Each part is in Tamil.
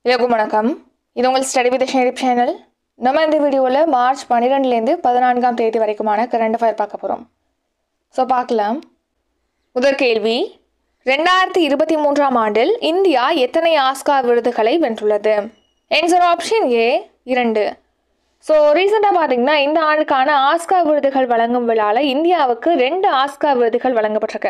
எல்லாருக்கும் வணக்கம். இது உங்கள் ஸ்டடி வித் ஷேரிப் சேனல். நம்ம இந்த வீடியோவில் மார்ச் 12லேருந்து 14ஆம் தேதி வரைக்குமான கரண்ட் அஃபேர் பார்க்க போகிறோம். ஸோ பார்க்கலாம். முதல் கேள்வி, 2023ஆம் ஆண்டில் இந்தியா எத்தனை ஆஸ்கார் விருதுகளை வென்றுள்ளது? Answer option A 2. ஸோ ரீசெண்டாக பார்த்தீங்கன்னா இந்த ஆண்டுக்கான ஆஸ்கார் விருதுகள் வழங்கும் விழாவில் இந்தியாவுக்கு 2 ஆஸ்கார் விருதுகள் வழங்கப்பட்டிருக்கு.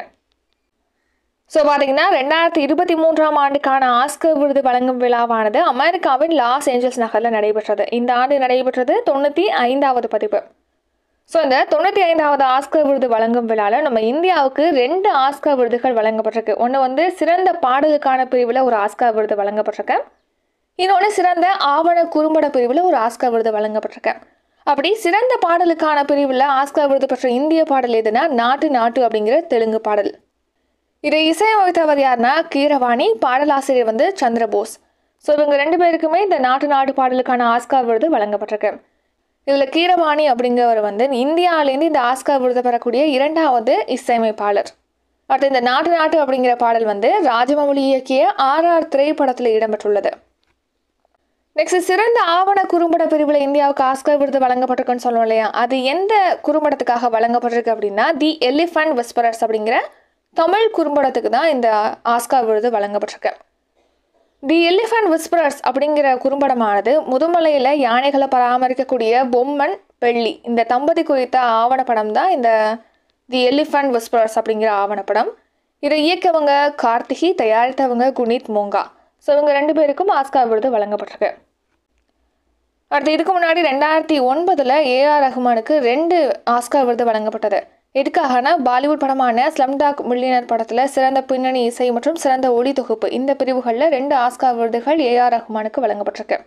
ஸோ பார்த்தீங்கன்னா 2023ஆம் ஆண்டுக்கான ஆஸ்கர் விருது வழங்கும் விழாவானது அமெரிக்காவின் லாஸ் ஏஞ்சல்ஸ் நகரில் நடைபெற்றது. இந்த ஆண்டு நடைபெற்றது 95வது பதிப்பு. ஸோ இந்த 95வது ஆஸ்கர் விருது வழங்கும் விழாவில் நம்ம இந்தியாவுக்கு 2 ஆஸ்கர் விருதுகள் வழங்கப்பட்டிருக்கு. ஒன்று சிறந்த பாடலுக்கான பிரிவில் ஒரு ஆஸ்கர் விருது வழங்கப்பட்டிருக்கு. இன்னொன்று சிறந்த ஆவண குறும்பட பிரிவில் ஒரு ஆஸ்கர் விருது வழங்கப்பட்டிருக்கு. அப்படி சிறந்த பாடலுக்கான பிரிவில் ஆஸ்கர் விருது பெற்ற இந்திய பாடல் எதுனா நாட்டு நாட்டு அப்படிங்கிற தெலுங்கு பாடல். இதை இசையமைத்தவர் யாருன்னா கீரவாணி, பாடலாசிரியர் சந்திரபோஸ். ஸோ இவங்க 2 பேருக்குமே இந்த நாட்டு நாட்டு பாடலுக்கான ஆஸ்கார் விருது வழங்கப்பட்டிருக்கு. இதில் கீரவாணி அப்படிங்கிறவர் இந்தியாவிலேருந்து இந்த ஆஸ்கார் விருது பெறக்கூடிய 2வது இசையமைப்பாளர். அடுத்து இந்த நாட்டு நாட்டு அப்படிங்கிற பாடல் ராஜமௌலி இயக்கிய RR திரைப்படத்தில் இடம்பெற்றுள்ளது. நெக்ஸ்ட், சிறந்த ஆவண குறும்பட பிரிவில் இந்தியாவுக்கு ஆஸ்கர் விருது வழங்கப்பட்டிருக்குன்னு சொல்லணும் இல்லையா? அது எந்த குறும்படத்துக்காக வழங்கப்பட்டிருக்கு அப்படின்னா தி எலிஃபண்ட் விஸ்பரர்ஸ் அப்படிங்கிற தமிழ் குறும்படத்துக்கு தான் இந்த ஆஸ்கார் விருது வழங்கப்பட்டிருக்கு. தி எலிஃபண்ட் விஸ்பரர்ஸ் அப்படிங்கிற குறும்படமானது முதுமலையில் யானைகளை பராமரிக்கக்கூடிய பொம்மன் பெள்ளி இந்த தம்பதி குறித்த ஆவணப்படம் தான் இந்த தி எலிஃபண்ட் விஸ்பரர்ஸ் அப்படிங்கிற ஆவணப்படம். இதை இயக்கவங்க கார்த்திகி, தயாரித்தவங்க குனித் மோங்கா. ஸோ இவங்க 2 பேருக்கும் ஆஸ்கார் விருது வழங்கப்பட்டிருக்கு. அடுத்து இதுக்கு முன்னாடி 2009 AR ரஹ்மானுக்கு 2 ஆஸ்கார் விருது வழங்கப்பட்டது. எதுக்காகனா பாலிவுட் படமான ஸ்லம்டாக் மில்லியனர் படத்தில் சிறந்த பின்னணி இசை மற்றும் சிறந்த ஒளி தொகுப்பு இந்த பிரிவுகளில் 2 ஆஸ்கார் விருதுகள் AR ரஹ்மானுக்கு வழங்கப்பட்டிருக்கு.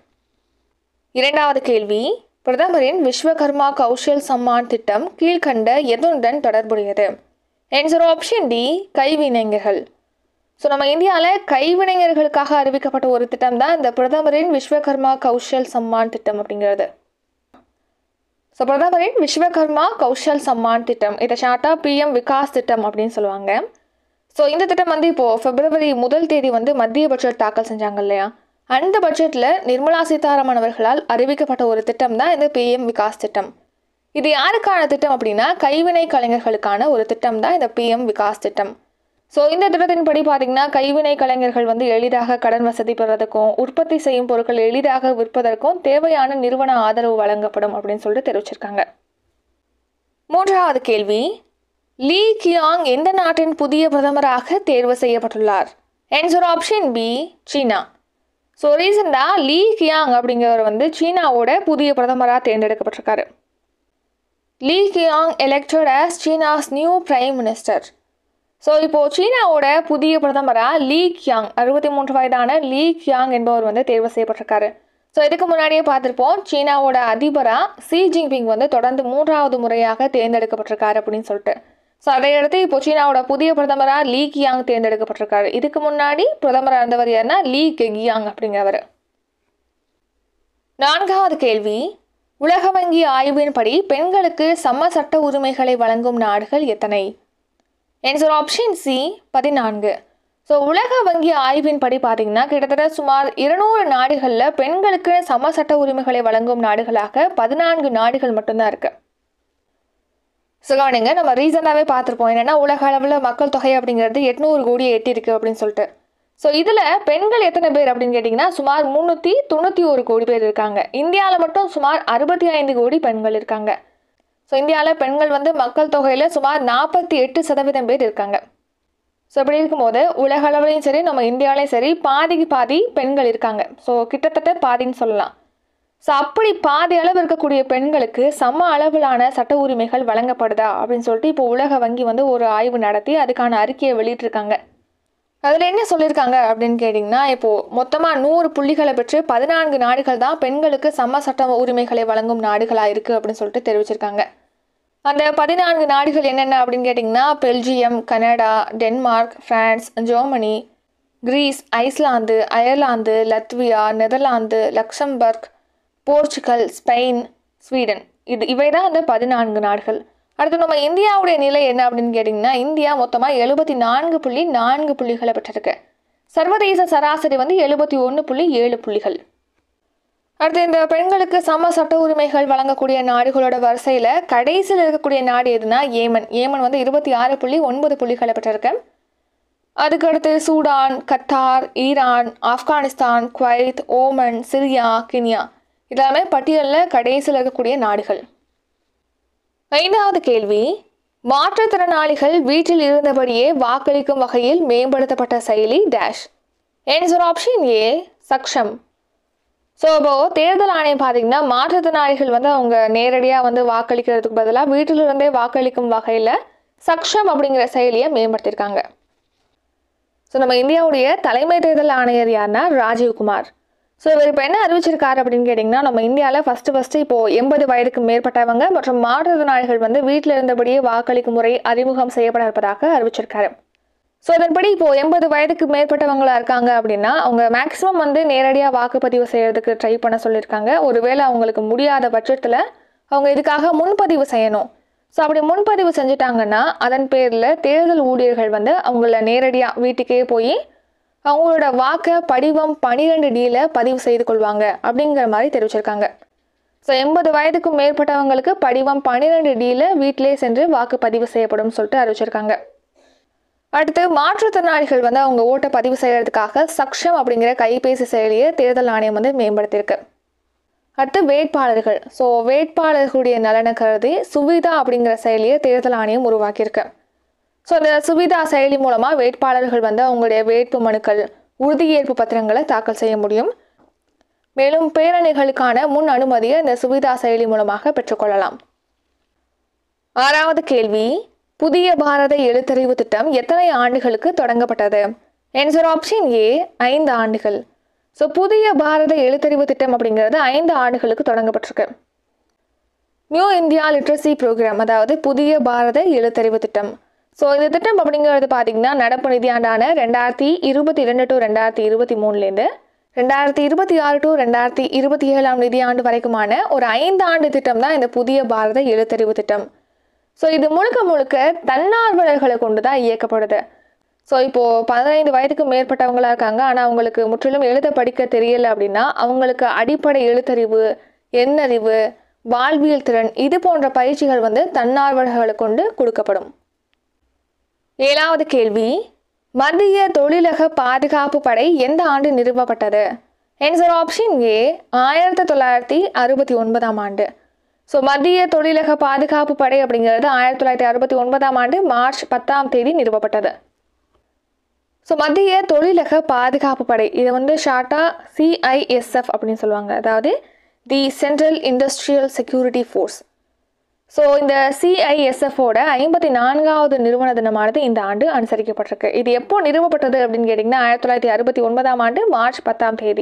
2வது கேள்வி, பிரதமரின் விஸ்வகர்மா கௌஷல் சம்மான் திட்டம் கீழ்கண்ட எதுடன் தொடர்புடையது? ஆன்சர் ஆப்ஷன் டி கைவினைஞர்கள். ஸோ நம்ம இந்தியாவில் கைவினைஞர்களுக்காக அறிவிக்கப்பட்ட ஒரு திட்டம் தான் இந்த பிரதமரின் விஸ்வகர்மா கௌஷல் சம்மான் திட்டம் அப்படிங்கிறது. ஸோ பிரதமரின் விஸ்வகர்மா கௌஷல் சம்மான் திட்டம், இதை ஷார்ட்டாக PM விகாஸ் திட்டம் அப்படின்னு சொல்லுவாங்க. ஸோ இந்த திட்டம் இப்போது February 1 தேதி மத்திய பட்ஜெட் தாக்கல் செஞ்சாங்க இல்லையா? அந்த பட்ஜெட்டில் நிர்மலா சீதாராமன் அவர்களால் அறிவிக்கப்பட்ட ஒரு திட்டம் தான் இந்த PM விகாஸ் திட்டம். இது யாருக்கான திட்டம் அப்படின்னா கைவினை கலைஞர்களுக்கான ஒரு திட்டம் தான் இந்த PM விகாஸ் திட்டம். ஸோ இந்த திட்டத்தின்படி பார்த்தீங்கன்னா கைவினை கலைஞர்கள் எளிதாக கடன் வசதி பெறதுக்கும் உற்பத்தி செய்யும் பொருட்கள் எளிதாக விற்பதற்கும் தேவையான நிறுவன ஆதரவு வழங்கப்படும் அப்படின்னு சொல்லிட்டு தெரிவிச்சிருக்காங்க. 3வது கேள்வி, லீ கியாங் எந்த நாட்டின் புதிய பிரதமராக தேர்வு செய்யப்பட்டுள்ளார்? Answer option B China. So ரீசெண்டாக லீ கியாங் அப்படிங்கிறவர் சீனாவோட புதிய பிரதமராக தேர்ந்தெடுக்கப்பட்டிருக்காரு. Li Qiang elected as China's new prime minister. So இப்போது சீனாவோட புதிய பிரதமராக லீ கியாங் 63 வயதான லீ கியாங் என்பவர் தேர்வு செய்யப்பட்டிருக்காரு. ஸோ இதுக்கு முன்னாடியே பார்த்துருப்போம் சீனாவோட அதிபராக ஷி ஜின்பிங் தொடர்ந்து 3வது முறையாக தேர்ந்தெடுக்கப்பட்டிருக்காரு அப்படின்னு சொல்லிட்டு. ஸோ அதையடுத்து இப்போ சீனாவோட புதிய பிரதமராக லீ கியாங் தேர்ந்தெடுக்கப்பட்டிருக்காரு. இதுக்கு முன்னாடி பிரதமராக இருந்தவர் யாருன்னா லீ கெகியாங் அப்படிங்கிறவர். 4வது கேள்வி, உலக வங்கி ஆய்வின்படி பெண்களுக்கு சம சட்ட உரிமைகளை வழங்கும் நாடுகள் எத்தனை? Answer option C 14. ஸோ உலக வங்கி ஆய்வின்படி பார்த்தீங்கன்னா கிட்டத்தட்ட சுமார் 200 நாடுகளில் பெண்களுக்கு சம சட்ட உரிமைகளை வழங்கும் நாடுகளாக 14 நாடுகள் மட்டும்தான் இருக்கு. ஸோ கவனிங்க, நம்ம ரீசெண்டாகவே பார்த்துருப்போம் என்னென்னா உலக அளவில் மக்கள் தொகை அப்படிங்கிறது 800 கோடியை எட்டியிருக்கு அப்படின்னு சொல்லிட்டு. ஸோ இதில் பெண்கள் எத்தனை பேர் அப்படின்னு கேட்டிங்கன்னா சுமார் 391 கோடி பேர் இருக்காங்க. இந்தியாவில் மட்டும் சுமார் 65 கோடி பெண்கள் இருக்காங்க. ஸோ இந்தியாவில் பெண்கள் மக்கள் தொகையில் சுமார் 48% பேர் இருக்காங்க. ஸோ இப்படி இருக்கும்போது உலக அளவுலையும் சரி நம்ம இந்தியாவிலையும் சரி பாதிக்கு பாதி பெண்கள் இருக்காங்க. ஸோ கிட்டத்தட்ட பாதின்னு சொல்லலாம். ஸோ அப்படி பாதி அளவு இருக்கக்கூடிய பெண்களுக்கு சம அளவிலான சட்ட உரிமைகள் வழங்கப்படுதா அப்படின்னு சொல்லிட்டு இப்போ உலக வங்கி ஒரு ஆய்வு நடத்தி அதுக்கான அறிக்கையை வெளியிட்டிருக்காங்க. அதில் என்ன சொல்லியிருக்காங்க அப்படின்னு கேட்டிங்கன்னா இப்போது மொத்தமாக 100 புள்ளிகளை பெற்று 14 நாடுகள் தான் பெண்களுக்கு சம சட்ட உரிமைகளை வழங்கும் நாடுகளாக இருக்குது அப்படின்னு சொல்லிட்டு தெரிவிச்சிருக்காங்க. அந்த 14 நாடுகள் என்னென்ன அப்படின்னு கேட்டிங்கன்னா Belgium, Canada, Denmark, France, Germany, Greece, Iceland, Ireland, Latvia, Netherlands, Luxembourg, Portugal, Spain, Sweden. இவை தான் அந்த 14 நாடுகள். அடுத்து நம்ம இந்தியாவுடைய நிலை என்ன அப்படின்னு கேட்டிங்கன்னா இந்தியா மொத்தமாக 74.4 புள்ளிகளை பெற்றிருக்கு. சர்வதேச சராசரி வந்து 71.7 புள்ளிகள். அடுத்து இந்த பெண்களுக்கு சம சட்ட உரிமைகள் வழங்கக்கூடிய நாடுகளோட வரிசையில் கடைசியில் இருக்கக்கூடிய நாடு எதுனா ஏமன். ஏமன் வந்து 26.9 புள்ளிகளை பெற்றிருக்கு. அதுக்கடுத்து Sudan, Qatar, Iran, Afghanistan, Kuwait, Oman, Syria, Guinea இதெல்லாமே பட்டியலில் கடைசியில் இருக்கக்கூடிய நாடுகள். 5வது கேள்வி, மாற்றுத்திறனாளிகள் வீட்டில் இருந்தபடியே வாக்களிக்கும் வகையில் மேம்படுத்தப்பட்ட செயலி dash. Answer option A Saksham. So இப்போது தேர்தல் ஆணையம் பார்த்தீங்கன்னா மாற்றுத்திறனாளிகள் வந்து அவங்க நேரடியாக வந்து வாக்களிக்கிறதுக்கு பதிலாக வீட்டிலிருந்தே வாக்களிக்கும் வகையில் சக்ஷம் அப்படிங்கிற செயலியை மேம்படுத்தியிருக்காங்க. ஸோ நம்ம இந்தியாவுடைய தலைமை தேர்தல் ஆணையர் யாருன்னா ராஜீவ்குமார். ஸோ இவர் இப்போ என்ன அறிவிச்சிருக்காரு அப்படின்னு கேட்டிங்கன்னா, நம்ம இந்தியாவில் ஃபஸ்ட்டு இப்போது 80 வயதுக்கு மேற்பட்டவங்க மற்றும் மாற்றுத்திறனாளிகள் வந்து வீட்டில் இருந்தபடியே வாக்களிக்கும் முறை அறிமுகம் செய்யப்பட இருப்பதாக அறிவிச்சிருக்காரு. ஸோ அதன்படி இப்போது 80 வயதுக்கு மேற்பட்டவங்களாக இருக்காங்க அப்படின்னா அவங்க மேக்ஸிமம் வந்து நேரடியாக வாக்குப்பதிவு செய்கிறதுக்கு ட்ரை பண்ண சொல்லியிருக்காங்க. ஒருவேளை அவங்களுக்கு முடியாத பட்சத்தில் அவங்க இதுக்காக முன்பதிவு செய்யணும். ஸோ அப்படி முன்பதிவு செஞ்சுட்டாங்கன்னா அதன் பேரில் தேர்தல் ஊழியர்கள் வந்து அவங்கள நேரடியாக வீட்டுக்கே போய் அவங்களோட வாக்கை படிவம் 12Dயில் பதிவு செய்து கொள்வாங்க அப்படிங்கிற மாதிரி தெரிவிச்சிருக்காங்க. ஸோ 80 வயதுக்கும் மேற்பட்டவங்களுக்கு படிவம் 12Dயில் வீட்டிலே சென்று வாக்கு பதிவு செய்யப்படும் சொல்லிட்டு அறிவிச்சிருக்காங்க. அடுத்து மாற்றுத்திறனாளிகள் வந்து அவங்க ஓட்டை பதிவு செய்கிறதுக்காக சக்ஷம் அப்படிங்கிற கைபேசி செயலியை தேர்தல் ஆணையம் வந்து மேம்படுத்தியிருக்கு. அடுத்து வேட்பாளர்கள். ஸோ வேட்பாளர்களுடைய நலனை கருதி சுவிதா அப்படிங்கிற செயலியை தேர்தல் ஆணையம் உருவாக்கியிருக்கு. ஸோ இந்த சுவிதா செயலி மூலமாக வேட்பாளர்கள் வந்து அவங்களுடைய வேட்பு மனுக்கள், உறுதியேற்பு பத்திரங்களை தாக்கல் செய்ய முடியும். மேலும் பேரணிகளுக்கான முன் அனுமதியை இந்த சுவிதா செயலி மூலமாக பெற்றுக்கொள்ளலாம். 6வது கேள்வி, புதிய பாரத எழுத்தறிவு திட்டம் எத்தனை ஆண்டுகளுக்கு தொடங்கப்பட்டது? ஆன்சர் ஆப்ஷன் ஏ 5 ஆண்டுகள். ஸோ புதிய பாரத எழுத்தறிவு திட்டம் அப்படிங்கிறது 5 ஆண்டுகளுக்கு தொடங்கப்பட்டிருக்கு. நியூ இந்தியா லிட்ரஸி ப்ரோக்ராம், அதாவது புதிய பாரத எழுத்தறிவு திட்டம். ஸோ இந்த திட்டம் அப்படிங்கிறது பார்த்திங்கன்னா நடப்பு நிதியாண்டான 2022 to 2023லேருந்து 2026 to 2027 நிதியாண்டு வரைக்குமான ஒரு 5 ஆண்டு திட்டம் தான் இந்த புதிய பாரத எழுத்தறிவு திட்டம். ஸோ இது முழுக்க தன்னார்வலர்களை கொண்டு தான் இயக்கப்படுது. ஸோ இப்போது 15 வயதுக்கு மேற்பட்டவங்களாக இருக்காங்க, ஆனால் அவங்களுக்கு முற்றிலும் எழுத படிக்க தெரியலை அப்படின்னா அவங்களுக்கு அடிப்படை எழுத்தறிவு, எண்ணறிவு, வாழ்வியல் திறன் இது போன்ற பயிற்சிகள் வந்து தன்னார்வலர்களை கொண்டு கொடுக்கப்படும். 7வது கேள்வி, மத்திய தொழிலக பாதுகாப்பு படை எந்த ஆண்டு நிறுவப்பட்டது? ஆன்சர் ஆப்ஷன் ஏ 1969ஆம் ஆண்டு. ஸோ மத்திய தொழிலக பாதுகாப்பு படை அப்படிங்கிறது 1969ஆம் ஆண்டு மார்ச் 10ஆம் தேதி நிறுவப்பட்டது. ஸோ மத்திய தொழிலக பாதுகாப்பு படை இதை வந்து ஷார்ட்டாக CISF அப்படின்னு சொல்லுவாங்க, அதாவது the central industrial security force. So இந்த CISFோட 54வது நிறுவன தினமானது இந்த ஆண்டு அனுசரிக்கப்பட்டிருக்கு. இது எப்போ நிறுவப்பட்டது அப்படின்னு கேட்டிங்கன்னா 1969ஆம் ஆண்டு மார்ச் 10ஆம் தேதி.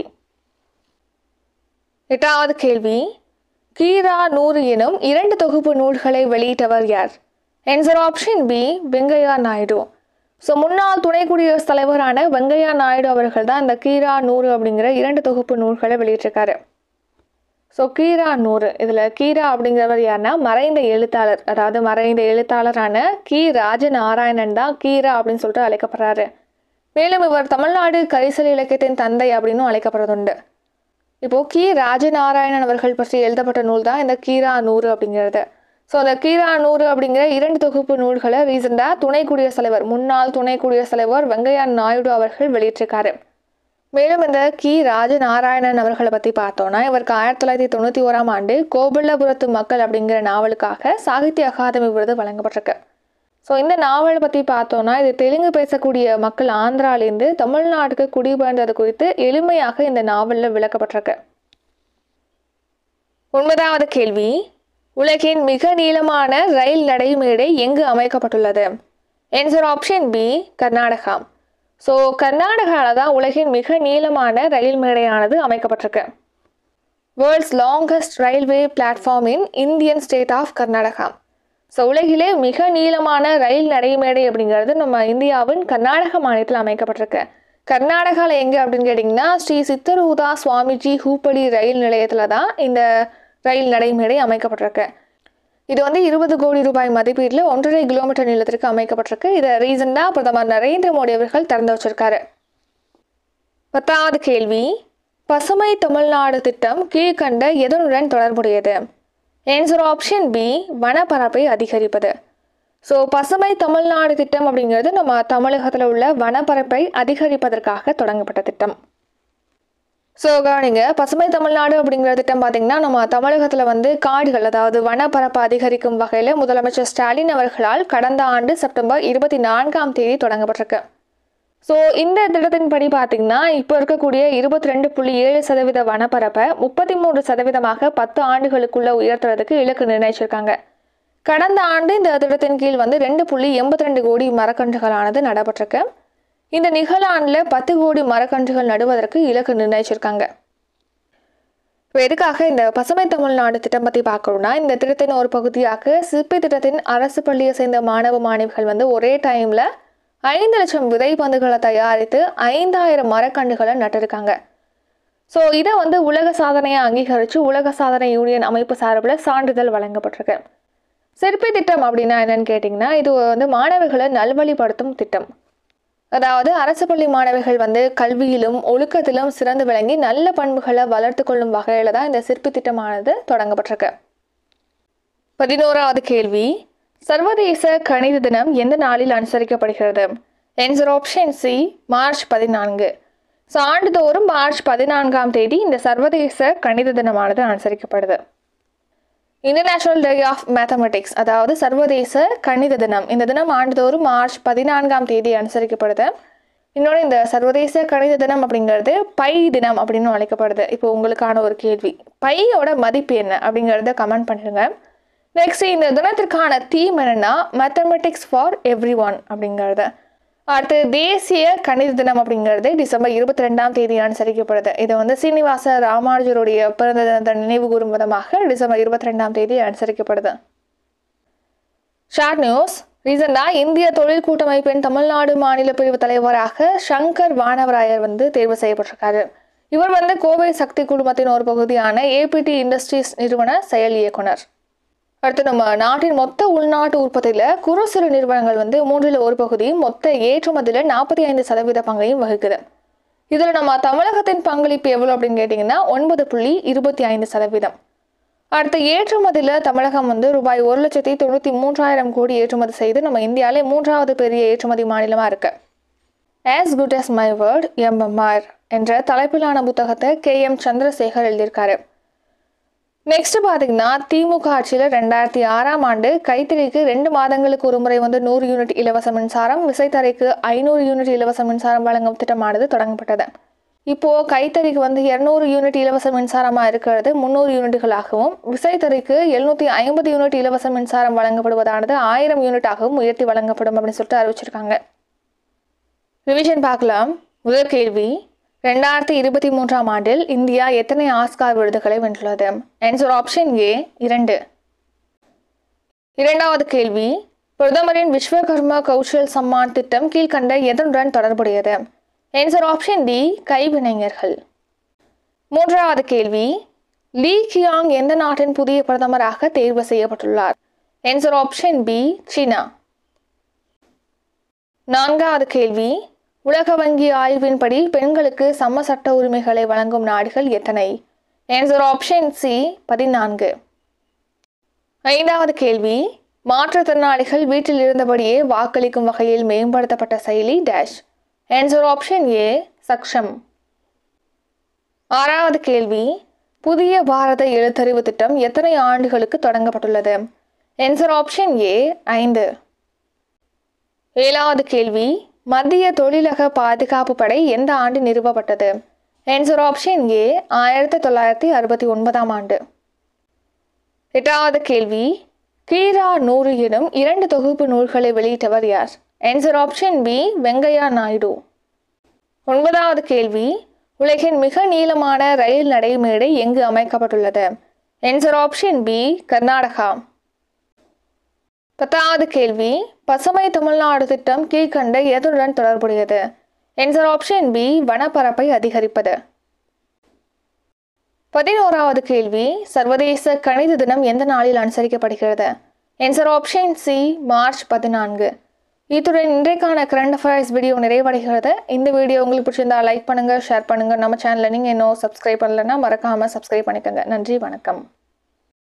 8வது கேள்வி, Gr4 எனும் 2 தொகுப்பு நூல்களை வெளியிட்டவர் யார்? Answer option B Venkaiah Naidu. So முன்னாள் துணை குடியரசுத் தலைவரான வெங்கையா நாயுடு அவர்கள் தான் இந்த Gr4 அப்படிங்கிற 2 தொகுப்பு நூல்களை வெளியிட்டிருக்காரு. ஸோ Gr4 இதில் கீரா அப்படிங்கிறவர் யாருன்னா மறைந்த எழுத்தாளர், அதாவது மறைந்த எழுத்தாளரான கி ராஜநாராயணன் தான் கீரா அப்படின்னு சொல்லிட்டு அழைக்கப்படுறாரு. மேலும் இவர் தமிழ்நாடு கரிசல் இலக்கியத்தின் தந்தை அப்படின்னும் அழைக்கப்படுறதுண்டு. இப்போது கி ராஜநாராயணன் அவர்கள் பற்றி எழுதப்பட்ட நூல் தான் இந்த Gr4 அப்படிங்கிறது. ஸோ அந்த Gr4 அப்படிங்கிற 2 தொகுப்பு நூல்களை ரீசெண்டாக முன்னாள் துணை குடியரசுத் தலைவர் வெங்கையா நாயுடு அவர்கள் வெளியிட்டிருக்காரு. மேலும் இந்த கி ராஜநாராயணன் அவர்களை பற்றி பார்த்தோன்னா இவருக்கு 1991ஆம் ஆண்டு கோபல்லபுரத்து மக்கள் அப்படிங்கிற நாவலுக்காக சாகித்ய அகாதமி விருது வழங்கப்பட்டிருக்கு. ஸோ இந்த நாவலை பற்றி பார்த்தோன்னா இது தெலுங்கு பேசக்கூடிய மக்கள் ஆந்திராலேருந்து தமிழ்நாட்டுக்கு குடிபெயர்ந்தது குறித்து எளிமையாக இந்த நாவலில் விளக்கப்பட்டிருக்கு. 9வது கேள்வி, உலகின் மிக நீளமான ரயில் நடைமேடை எங்கு அமைக்கப்பட்டுள்ளது? Answer option B Karnataka. So கர்நாடகாவில் தான் உலகின் மிக நீளமான ரயில் மேடையானது அமைக்கப்பட்டிருக்கு. World's longest railway platform in Indian state of Karnataka. So உலகிலே மிக நீளமான ரயில் நடைமேடை அப்படிங்கிறது நம்ம இந்தியாவின் கர்நாடக மாநிலத்தில் அமைக்கப்பட்டிருக்கு. கர்நாடகாவில் எங்கே அப்படின்னு கேட்டிங்கன்னா ஸ்ரீ சித்தரூதா சுவாமிஜி ஹூப்பளி ரயில் நிலையத்தில் தான் இந்த ரயில் நடைமேடை அமைக்கப்பட்டிருக்கு. இது வந்து 20 கோடி ரூபாய் மதிப்பீட்டில் 1.5 கிலோமீட்டர் நீளத்திற்கு அமைக்கப்பட்டிருக்கு. இதை ரீசெண்டாக பிரதமர் நரேந்திர மோடி அவர்கள் திறந்து வச்சிருக்காரு. 10வது கேள்வி, பசுமை தமிழ்நாடு திட்டம் கீழ்கண்ட எதனுடன் தொடர்புடையது? ஆன்சர் ஆப்ஷன் பி, வனப்பரப்பை அதிகரிப்பது. ஸோ பசுமை தமிழ்நாடு திட்டம் அப்படிங்கிறது நம்ம தமிழகத்தில் உள்ள வனப்பரப்பை அதிகரிப்பதற்காக தொடங்கப்பட்ட திட்டம். ஸோ கவனிங்க, பசுமை தமிழ்நாடு அப்படிங்கிற திட்டம் பார்த்திங்கன்னா நம்ம தமிழகத்தில் வந்து காடுகள், அதாவது வனப்பரப்பை அதிகரிக்கும் வகையில் முதலமைச்சர் ஸ்டாலின் அவர்களால் கடந்த ஆண்டு செப்டம்பர் 24 தொடங்கப்பட்டிருக்கு. ஸோ இந்த திட்டத்தின்படி பார்த்திங்கன்னா இப்போ இருக்கக்கூடிய 22.7% வனப்பரப்பை 33% 10 ஆண்டுகளுக்குள்ள உயர்த்துறதுக்கு இலக்கு நிர்ணயிச்சிருக்காங்க. கடந்த ஆண்டு இந்த திட்டத்தின் கீழ் வந்து 2.82 கோடி மரக்கன்றுகளானது நடப்பட்டிருக்கு. இந்த நிகழாண்டில் 10 கோடி மரக்கன்றுகள் நடுவதற்கு இலக்கு நிர்ணயிச்சிருக்காங்க. இப்போ எதுக்காக இந்த பசுமை தமிழ்நாடு திட்டம் பற்றி பார்க்கணும்னா, இந்த திட்டத்தின் ஒரு பகுதியாக சிற்பி திட்டத்தின் அரசு பள்ளியை சேர்ந்த மாணவ மாணவிகள் வந்து ஒரே டைமில் 5 லட்சம் விதைப்பந்துகளை தயாரித்து 5000 மரக்கன்றுகளை நட்டிருக்காங்க. ஸோ இதை வந்து உலக சாதனையை அங்கீகரித்து உலக சாதனை யூனியன் அமைப்பு சார்பில் சான்றிதழ் வழங்கப்பட்டிருக்கு. சிற்பி திட்டம் அப்படின்னா என்னன்னு கேட்டிங்கன்னா, இது வந்து மாணவர்களை நல்வழிப்படுத்தும் திட்டம். அதாவது அரசு பள்ளி மாணவர்கள் வந்து கல்வியிலும் ஒழுக்கத்திலும் சிறந்து விளங்கி நல்ல பண்புகளை வளர்த்து கொள்ளும் வகையில் தான் இந்த சிற்பி திட்டமானது தொடங்கப்பட்டிருக்கு. 11வது கேள்வி, சர்வதேச கணித தினம் எந்த நாளில் அனுசரிக்கப்படுகிறது? Answer option C, March 14. So ஆண்டுதோறும் மார்ச் 14 இந்த சர்வதேச கணித தினமானது அனுசரிக்கப்படுது. இன்டர்நேஷனல் டே ஆஃப் மேத்தமெட்டிக்ஸ், அதாவது சர்வதேச கணித தினம், இந்த தினம் ஆண்டுதோறும் மார்ச் 14 அனுசரிக்கப்படுது. இன்னொன்று, இந்த சர்வதேச கணித தினம் அப்படிங்கிறது பை தினம் அப்படின்னு அழைக்கப்படுது. இப்போ உங்களுக்கான ஒரு கேள்வி, பையோட மதிப்பு என்ன அப்படிங்கிறத கமெண்ட் பண்ணிடுங்க. நெக்ஸ்ட், இந்த தினத்திற்கான தீம் என்னன்னா மேத்தமெட்டிக்ஸ் ஃபார் எவ்ரி ஒன் அப்படிங்கிறது. அடுத்து, தேசிய கணித தினம் அப்படிங்கிறது டிசம்பர் 22 அனுசரிக்கப்படுது. இது வந்து சீனிவாச ராமானுஜருடைய பிறந்த தினத்தை நினைவு கூறும் விதமாக டிசம்பர் 22 அனுசரிக்கப்படுது. ஷார்ட் நியூஸ், ரீசெண்டாக இந்திய தொழில் கூட்டமைப்பின் தமிழ்நாடு மாநில பிரிவு தலைவராக சங்கர் வானவராயர் வந்து தேர்வு செய்யப்பட்டிருக்காரு. இவர் வந்து கோவை சக்தி குழுமத்தின் ஒரு பகுதியான ஏபிடி இண்டஸ்ட்ரீஸ் நிறுவன செயல் இயக்குனர். அடுத்து, நம்ம நாட்டின் மொத்த உள்நாட்டு உற்பத்தியில் குறு சிறு நிறுவனங்கள் வந்து 1/3 பகுதி மொத்த ஏற்றுமதியில் 45% பங்கையும் வகிக்குது. இதில் நம்ம தமிழகத்தின் பங்களிப்பு எவ்வளோ அப்படின்னு கேட்டிங்கன்னா 9.25%. அடுத்து, ஏற்றுமதியில் தமிழகம் வந்து ரூபாய் 1,93,000 கோடி ஏற்றுமதி செய்து நம்ம இந்தியாவிலே 3வது பெரிய ஏற்றுமதி மாநிலமாக இருக்கு. As Good As My Word MMR என்ற தலைப்பிலான புத்தகத்தை KM சந்திரசேகர் எழுதியிருக்காரு. நெக்ஸ்ட் பார்த்தீங்கன்னா, திமுக ஆட்சியில் 2006ஆம் ஆண்டு கைத்தறிக்கு 2 மாதங்களுக்கு ஒரு முறை வந்து 100 யூனிட் இலவச மின்சாரம், விசைத்தறிக்கு 500 யூனிட் இலவச மின்சாரம் வழங்கும் திட்டமானது தொடங்கப்பட்டது. இப்போது கைத்தறிக்கு வந்து 200 யூனிட் இலவச மின்சாரமாக இருக்கிறது 300 யூனிட்டுகளாகவும், விசைத்தறிக்கு 750 யூனிட் இலவச மின்சாரம் வழங்கப்படுவதானது 1000 யூனிட்டாகவும் உயர்த்தி வழங்கப்படும் அப்படின்னு சொல்லிட்டு அறிவிச்சிருக்காங்க. ரிவிஷன் பார்க்கலாம். முதல் கேள்வி, 2023ஆம் ஆண்டில் இந்தியா எத்தனை ஆஸ்கார் விருதுகளை வென்றுள்ளது? Answer option A, 2. இரண்டாவது கேள்வி, பிரதமரின் விஸ்வகர்மா கௌஷல் சம்மான் திட்டம் கீழ்கண்ட எதனுடன் தொடர்புடையது? ஆன்சர் ஆப்ஷன் டி, கைவினைஞர்கள். மூன்றாவது கேள்வி, லீ கியாங் எந்த நாட்டின் புதிய பிரதமராக தேர்வு செய்யப்பட்டுள்ளார்? ஆன்சர் ஆப்ஷன் பி, சீனா. நான்காவது கேள்வி, உலக வங்கி ஆய்வின்படி பெண்களுக்கு சம சட்ட உரிமைகளை வழங்கும் நாடுகள் எத்தனை? Answer option C, 14. ஐந்தாவது கேள்வி, மாற்றுத்திறனாளிகள் வீட்டில் இருந்தபடியே வாக்களிக்கும் வகையில் மேம்படுத்தப்பட்ட செயலி dash. Answer option A, Saksham. ஆறாவது கேள்வி, புதிய பாரத எழுத்தறிவு திட்டம் எத்தனை ஆண்டுகளுக்கு தொடங்கப்பட்டுள்ளது? Answer option A, 5. ஏழாவது கேள்வி, மத்திய தொழிலக பாதுகாப்பு படை எந்த ஆண்டு நிறுவப்பட்டது? ஆன்சர் ஆப்ஷன் ஏ, 1969ஆம் ஆண்டு. எட்டாவது கேள்வி, கீரா 100 எனும் 2 தொகுப்பு நூல்களை வெளியிட்டவர் யார்? Answer option B, Venkaiah Naidu. ஒன்பதாவது கேள்வி, உலகின் மிக நீளமான ரயில் நடைமேடை எங்கு அமைக்கப்பட்டுள்ளது? Answer option B, Karnataka. 10வது கேள்வி, பசுமை தமிழ்நாடு திட்டம் கீழ்கண்ட எதனுடன் தொடர்புடையது? ஆன்சர் ஆப்ஷன் பி, வனப்பரப்பை அதிகரிப்பது. 11வது கேள்வி, சர்வதேச கணித தினம் எந்த நாளில் அனுசரிக்கப்படுகிறது? Answer option C, March 14. இத்துடன் இன்றைக்கான கரண்ட் அஃபேர்ஸ் வீடியோ நிறைவடைகிறது. இந்த வீடியோ உங்களுக்கு பிடிச்சிருந்தா லைக் பண்ணுங்கள், ஷேர் பண்ணுங்கள். நம்ம சேனலை நீங்கள் இன்னும் சப்ஸ்கிரைப் பண்ணலைன்னா மறக்காமல் சப்ஸ்கிரைப் பண்ணிக்கோங்க. நன்றி, வணக்கம்.